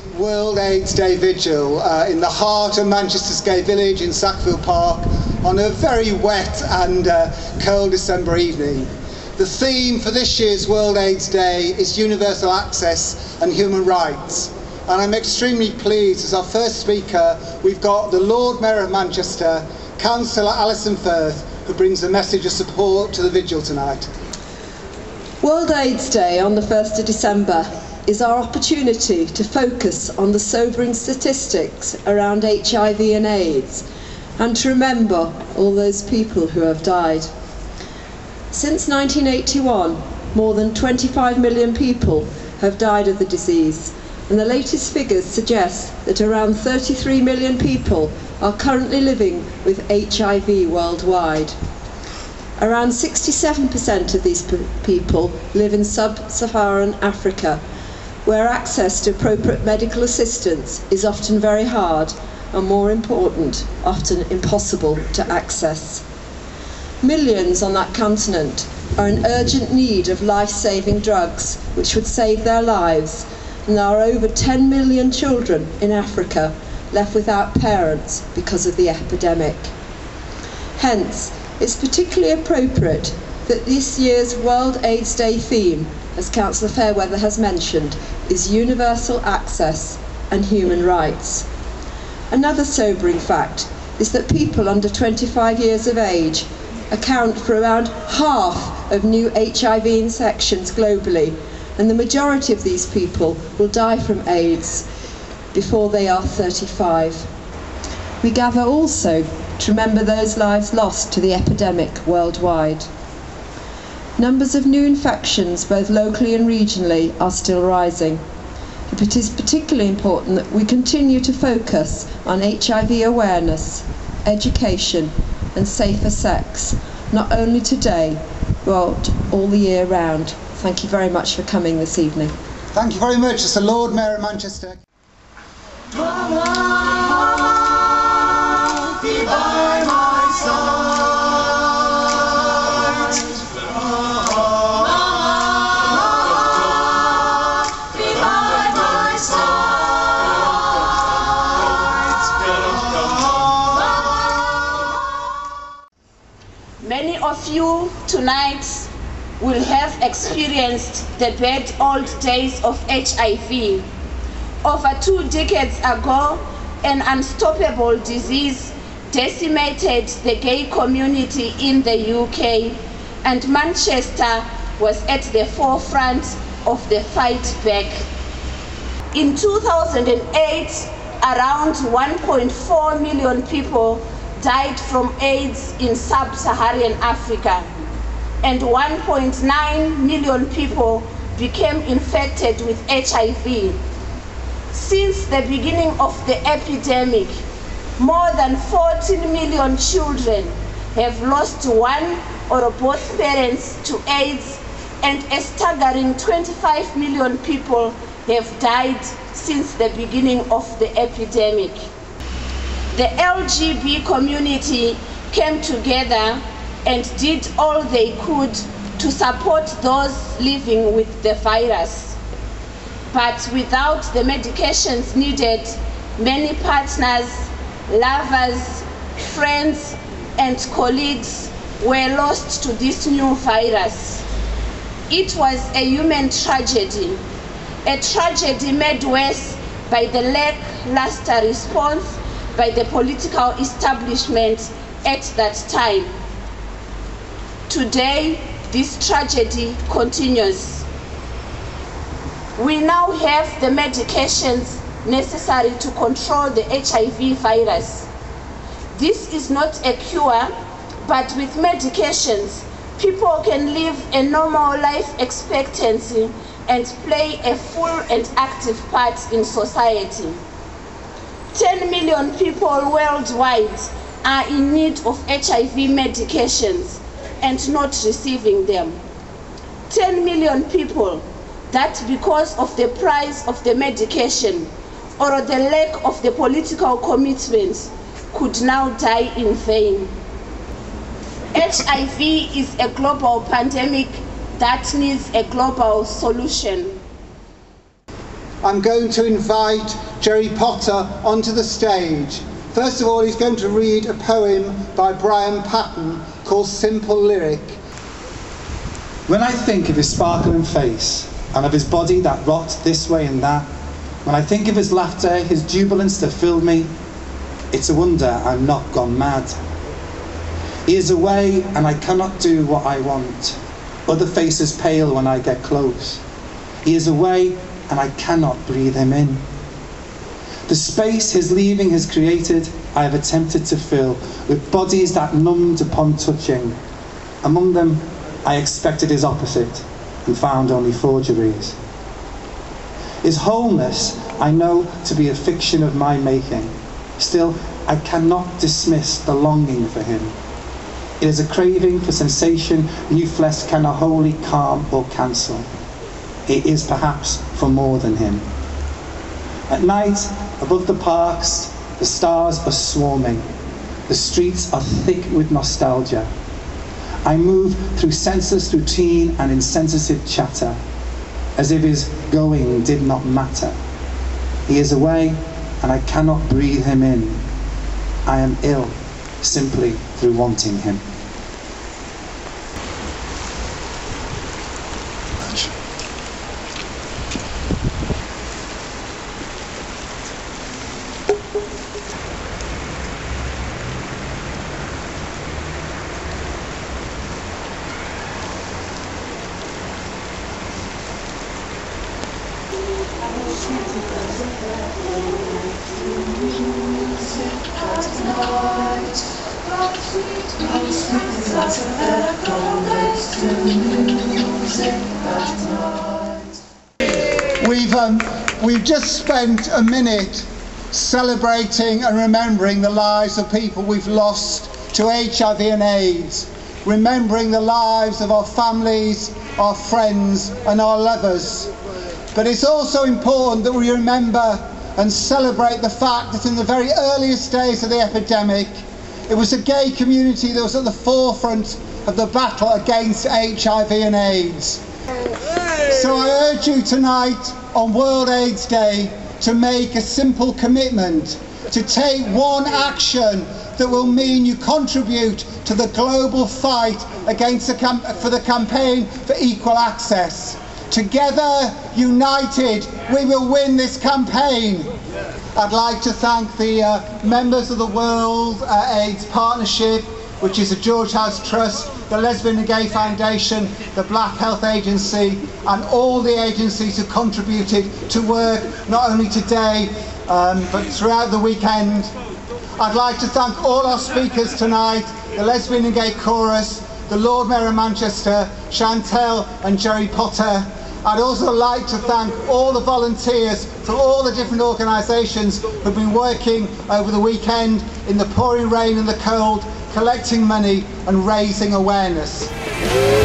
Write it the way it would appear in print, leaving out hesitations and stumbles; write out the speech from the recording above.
World AIDS Day Vigil in the heart of Manchester's gay village in Sackville Park on a very wet and cold December evening. The theme for this year's World AIDS Day is universal access and human rights. And I'm extremely pleased, as our first speaker, we've got the Lord Mayor of Manchester, Councillor Alison Firth, who brings a message of support to the vigil tonight. World AIDS Day on the 1st of December is our opportunity to focus on the sobering statistics around HIV and AIDS and to remember all those people who have died. Since 1981, more than 25 million people have died of the disease, and the latest figures suggest that around 33 million people are currently living with HIV worldwide. Around 67% of these people live in sub-Saharan Africa, where access to appropriate medical assistance is often very hard and, more important, often impossible to access. Millions on that continent are in urgent need of life-saving drugs which would save their lives, and there are over 10 million children in Africa left without parents because of the epidemic. Hence, it's particularly appropriate that this year's World AIDS Day theme, as Councillor Fairweather has mentioned, is universal access and human rights. Another sobering fact is that people under 25 years of age account for around half of new HIV infections globally, and the majority of these people will die from AIDS before they are 35. We gather also to remember those lives lost to the epidemic worldwide. Numbers of new infections, both locally and regionally, are still rising. It is particularly important that we continue to focus on HIV awareness, education and safer sex, not only today, but all the year round. Thank you very much for coming this evening. Thank you very much. It's the Lord Mayor of Manchester. Mama, be by my side. Many of you tonight will have experienced the bad old days of HIV. Over 2 decades ago, an unstoppable disease decimated the gay community in the UK, and Manchester was at the forefront of the fight back. In 2008, around 1.4 million people died from AIDS in sub-Saharan Africa, and 1.9 million people became infected with HIV. Since the beginning of the epidemic, more than 14 million children have lost one or both parents to AIDS, and a staggering 25 million people have died since the beginning of the epidemic. The LGBT community came together and did all they could to support those living with the virus. But without the medications needed, many partners, lovers, friends, and colleagues were lost to this new virus. It was a human tragedy, a tragedy made worse by the lackluster response by the political establishment at that time. Today, this tragedy continues. We now have the medications necessary to control the HIV virus. This is not a cure, but with medications, people can live a normal life expectancy and play a full and active part in society. 10 million people worldwide are in need of HIV medications and not receiving them. 10 million people that, because of the price of the medication or the lack of the political commitments, could now die in vain. HIV is a global pandemic that needs a global solution. I'm going to invite Jerry Potter onto the stage. First of all, he's going to read a poem by Brian Patton called Simple Lyric. When I think of his sparkling face and of his body that rocked this way and that, when I think of his laughter, his jubilance that filled me, it's a wonder I'm not gone mad. He is away and I cannot do what I want. Other faces pale when I get close. He is away and I cannot breathe him in. The space his leaving has created, I have attempted to fill with bodies that numbed upon touching. Among them, I expected his opposite and found only forgeries. His wholeness I know to be a fiction of my making. Still, I cannot dismiss the longing for him. It is a craving for sensation new flesh cannot wholly calm or cancel. It is perhaps for more than him. At night, above the parks, the stars are swarming. The streets are thick with nostalgia. I move through senseless routine and insensitive chatter, as if his going did not matter. He is away, and I cannot breathe him in. I am ill, simply through wanting him. We've just spent a minute celebrating and remembering the lives of people we've lost to HIV and AIDS, remembering the lives of our families, our friends and our lovers. But it's also important that we remember and celebrate the fact that in the very earliest days of the epidemic, it was a gay community that was at the forefront of the battle against HIV and AIDS. So I urge you tonight on World AIDS Day to make a simple commitment, to take one action that will mean you contribute to the global fight against for the campaign for equal access. Together, united, we will win this campaign. I'd like to thank the members of the World AIDS Partnership, which is the George House Trust, the Lesbian and Gay Foundation, the Black Health Agency, and all the agencies who contributed to work not only today, but throughout the weekend. I'd like to thank all our speakers tonight, the Lesbian and Gay Chorus, the Lord Mayor of Manchester, Chantel and Jerry Potter. I'd also like to thank all the volunteers from all the different organisations who've been working over the weekend in the pouring rain and the cold, collecting money and raising awareness.